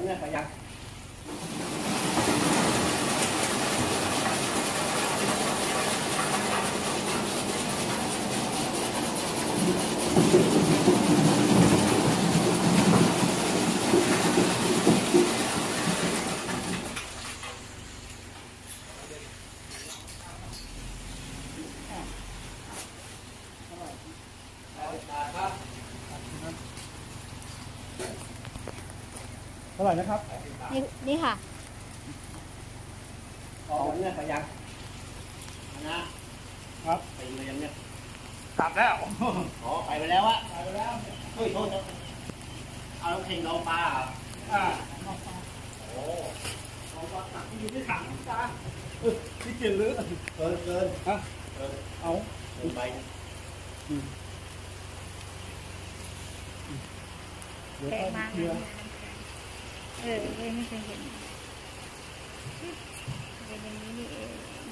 เนี่ยไปยังเท่าไหร่นะครับนี่ค่ะอ๋อเนี่ยไปยังนะครับไปยังเนี่ยกลับแล้วอ๋อไปแล้วอะไปแล้วเฮ้ยโทษเอาเข่งลงปลาโอ้ลงปลาตักอยู่ที่ถังปลาที่เกินหรือเกินฮะเอาเกินไปแพงมากเลยไม่เคยเห็นเป็นอย่างนี้นี่เอง